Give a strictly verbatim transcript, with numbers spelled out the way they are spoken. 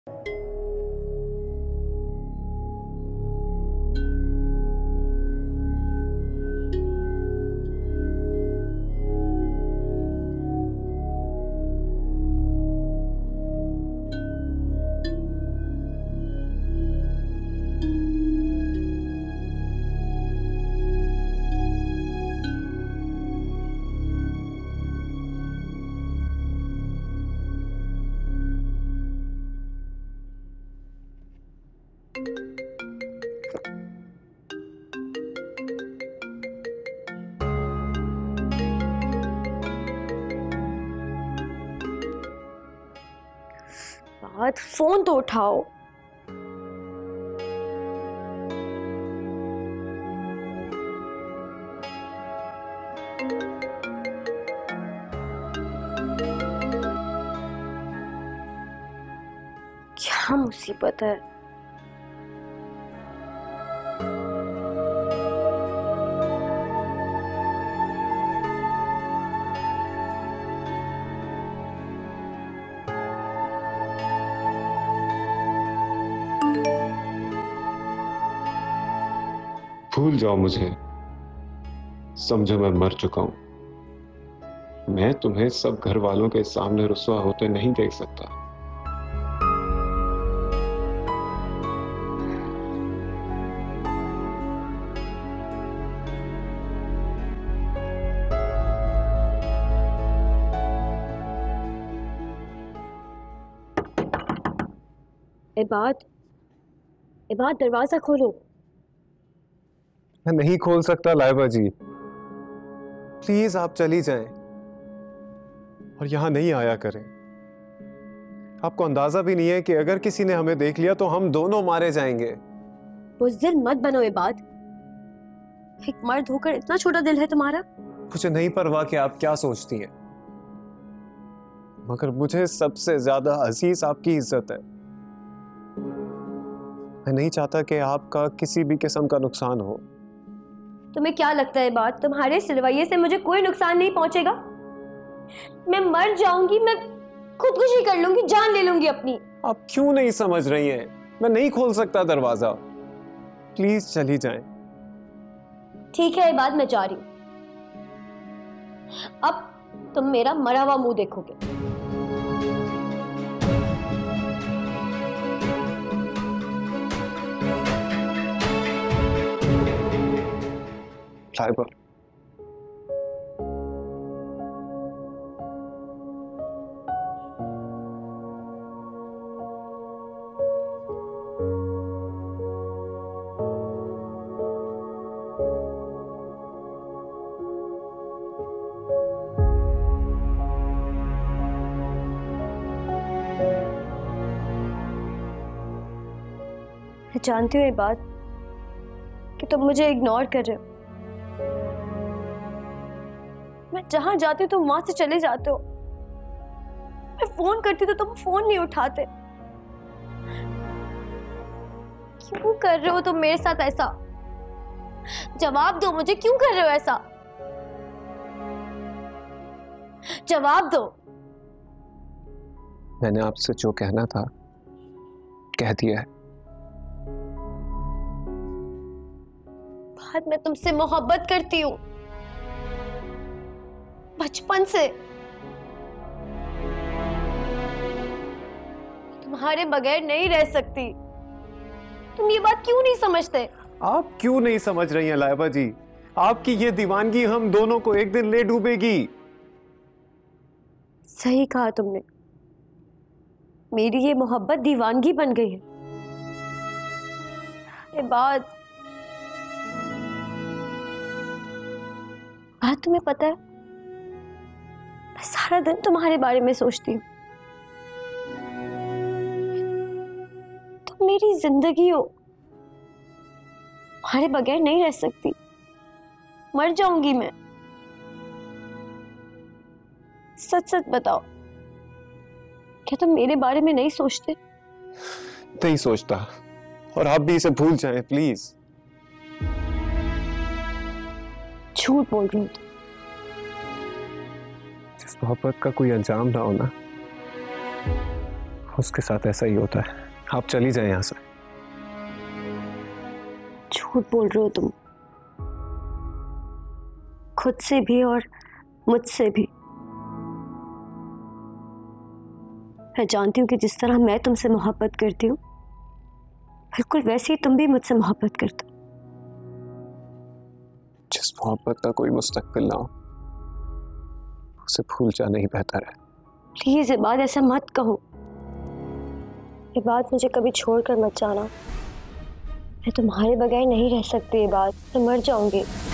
बात, फोन तो उठाओ। क्या मुसीबत है? भूल जाओ मुझे, समझो मैं मर चुका हूं। मैं तुम्हें सब घर वालों के सामने रुस्वा होते नहीं देख सकता। इबाद, इबाद दरवाजा खोलो। मैं नहीं खोल सकता लाइबा जी, प्लीज आप चली जाएं और यहां नहीं आया करें। आपको अंदाजा भी नहीं है कि अगर किसी ने हमें देख लिया तो हम दोनों मारे जाएंगे। बुज़दिल मत बनो इबाद, एक मर्द होकर इतना छोटा दिल है तुम्हारा। मुझे नहीं परवाह कि आप क्या सोचती हैं, मगर मुझे सबसे ज्यादा अजीज आपकी इज्जत है। मैं नहीं चाहता कि आपका किसी भी किस्म का नुकसान हो। तुम्हें क्या लगता है बात, तुम्हारे सिलवैये से मुझे कोई नुकसान नहीं पहुंचेगा? मैं मर जाऊंगी, मैं खुदकुशी कर लूंगी, जान ले लूंगी अपनी। आप क्यों नहीं समझ रही हैं? मैं नहीं खोल सकता दरवाजा, प्लीज चली जाएं। ठीक है इबाद, मैं जा रही हूं। अब तुम मेरा मरा हुआ मुंह देखोगे। लाइबा, मैं जानती हूँ ये बात कि तुम मुझे इग्नोर कर रहे हो। मैं जहां जाती हूँ तुम वहां से चले जाते हो। मैं फोन करती तो तुम फोन नहीं उठाते। क्यों कर रहे हो तुम मेरे साथ ऐसा? जवाब दो मुझे, क्यों कर रहे हो ऐसा? जवाब दो। मैंने आपसे जो कहना था कह दिया है। बाद मैं तुमसे मोहब्बत करती हूँ, बचपन से। तुम्हारे बगैर नहीं रह सकती। तुम ये बात क्यों नहीं समझते? आप क्यों नहीं समझ रही हैं लाइबा जी? आपकी ये दीवानगी हम दोनों को एक दिन ले डूबेगी। सही कहा तुमने, मेरी ये मोहब्बत दीवानगी बन गई है। ये बात बात तुम्हें पता है, मैं सारा दिन तुम्हारे बारे में सोचती हूँ। तुम मेरी जिंदगी हो, तुम्हारे बगैर नहीं रह सकती, मर जाऊंगी मैं। सच सच बताओ, क्या तुम मेरे बारे में नहीं सोचते? नहीं सोचता, और आप भी इसे भूल जाएं प्लीज। झूठ बोल रही हूँ तुम। जिस मोहब्बत का कोई अंजाम ना होना, उसके साथ ऐसा ही होता है। आप चली जाए यहां से। झूठ बोल रहे हो तुम, खुद से भी और मुझसे भी। मैं जानती हूँ कि जिस तरह मैं तुमसे मोहब्बत करती हूँ, बिल्कुल वैसे ही तुम भी मुझसे मोहब्बत करते हो। जिस मोहब्बत का कोई मुस्तकबिल ना हो, उसे भूल जाना ही बेहतर है। प्लीज ये बात ऐसा मत कहो। ये बात मुझे कभी छोड़कर मत जाना। मैं तुम्हारे बगैर नहीं रह सकती। ये बात मैं मर जाऊंगी।